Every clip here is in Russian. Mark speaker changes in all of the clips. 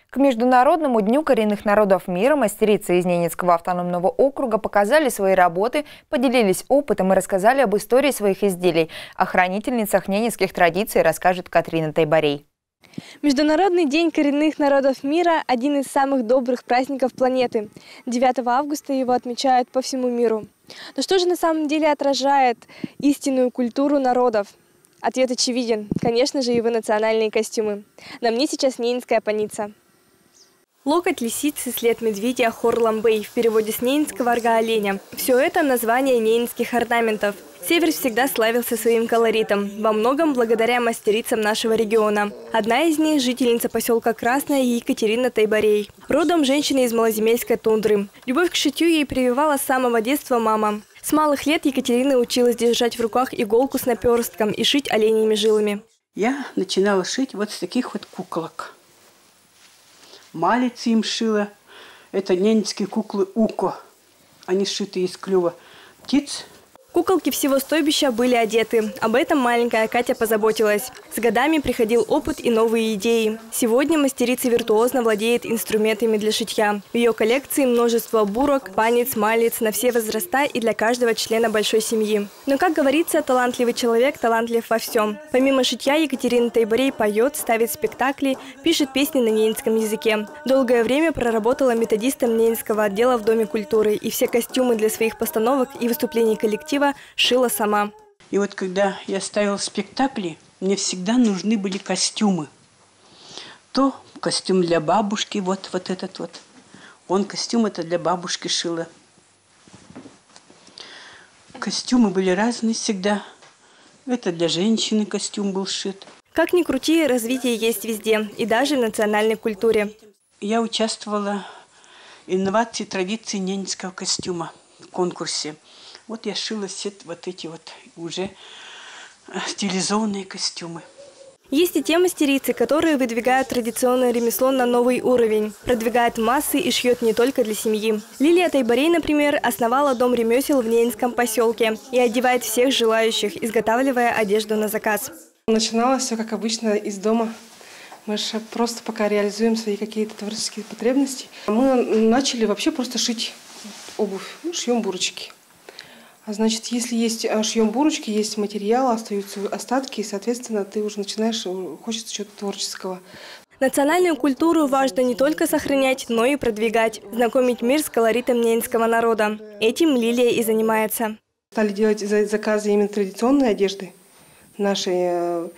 Speaker 1: К Международному дню коренных народов мира мастерицы из Ненецкого автономного округа показали свои работы, поделились опытом и рассказали об истории своих изделий. О хранительницах ненецких традиций расскажет Катрина Тайбарей.
Speaker 2: Международный день коренных народов мира – один из самых добрых праздников планеты. 9 августа его отмечают по всему миру. Но что же на самом деле отражает истинную культуру народов? Ответ очевиден. Конечно же, его национальные костюмы. На мне сейчас ненецкая паница. Локоть лисицы, след медведя, хор ламбей, в переводе с ненецкого рога оленя. Все это название ненецких орнаментов. Север всегда славился своим колоритом, во многом благодаря мастерицам нашего региона. Одна из них – жительница поселка Красная Екатерина Тайбарей. Родом женщина из малоземельской тундры. Любовь к шитью ей прививала с самого детства мама. С малых лет Екатерина училась держать в руках иголку с наперстком и шить оленьими жилами.
Speaker 3: Я начинала шить вот с таких вот куколок. Малицы им шила. Это ненецкие куклы Уко. Они сшиты из клюва птиц.
Speaker 2: Куколки всего стойбища были одеты. Об этом маленькая Катя позаботилась. С годами приходил опыт и новые идеи. Сегодня мастерица виртуозно владеет инструментами для шитья. В ее коллекции множество бурок, панец, малиц на все возраста и для каждого члена большой семьи. Но, как говорится, талантливый человек талантлив во всем. Помимо шитья, Екатерина Тайбарей поет, ставит спектакли, пишет песни на ненецком языке. Долгое время проработала методистом ненецкого отдела в Доме культуры и все костюмы для своих постановок и выступлений коллектива шила сама.
Speaker 3: И вот когда я ставила спектакли, мне всегда нужны были костюмы. То костюм для бабушки, вот этот вот. Он костюм это для бабушки шила. Костюмы были разные всегда. Это для женщины костюм был сшит.
Speaker 2: Как ни крути, развитие есть везде, и даже в национальной культуре.
Speaker 3: Я участвовала в инновации традиции ненецкого костюма в конкурсе. Вот я шила все вот эти вот уже стилизованные костюмы.
Speaker 2: Есть и те мастерицы, которые выдвигают традиционное ремесло на новый уровень, продвигают массы и шьет не только для семьи. Лилия Тайбарей, например, основала дом ремесел в Ненецком поселке и одевает всех желающих, изготавливая одежду на заказ.
Speaker 4: Начиналось все как обычно из дома. Мы же просто пока реализуем свои какие-то творческие потребности. Мы начали вообще просто шить обувь, шьем бурочки. А значит, если есть шьем бурочки, есть материал, остаются остатки, и, соответственно, ты уже начинаешь, хочется чего-то творческого.
Speaker 2: Национальную культуру важно не только сохранять, но и продвигать, знакомить мир с колоритом ненецкого народа. Этим Лилия и занимается.
Speaker 4: Стали делать заказы именно традиционной одежды нашей.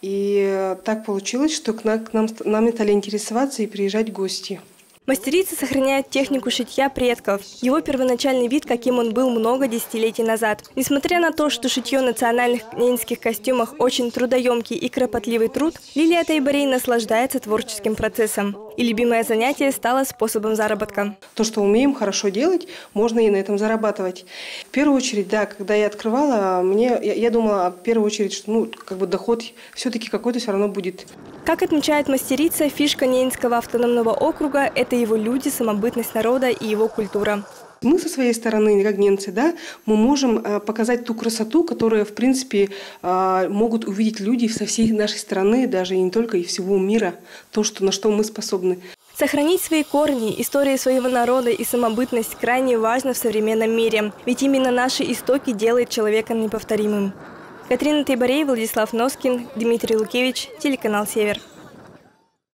Speaker 4: И так получилось, что к нам стали интересоваться и приезжать гости.
Speaker 2: Мастерица сохраняет технику шитья предков. Его первоначальный вид, каким он был много десятилетий назад. Несмотря на то, что шитье национальных ненецких костюмах очень трудоемкий и кропотливый труд, Лилия Тайбарей наслаждается творческим процессом. И любимое занятие стало способом заработка.
Speaker 4: То, что умеем хорошо делать, можно и на этом зарабатывать. В первую очередь, да, когда я открывала, я думала, в первую очередь, что доход все-таки какой-то все равно будет.
Speaker 2: Как отмечает мастерица, фишка Ненецкого автономного округа – это его люди, самобытность народа и его культура.
Speaker 4: Мы со своей стороны, как ненцы, да, мы можем показать ту красоту, которую, в принципе, могут увидеть люди со всей нашей страны, даже и не только, и всего мира, на что мы способны.
Speaker 2: Сохранить свои корни, истории своего народа и самобытность крайне важно в современном мире, ведь именно наши истоки делают человека неповторимым. Катрина Тайбарей, Владислав Носкин, Дмитрий Лукевич, телеканал «Север».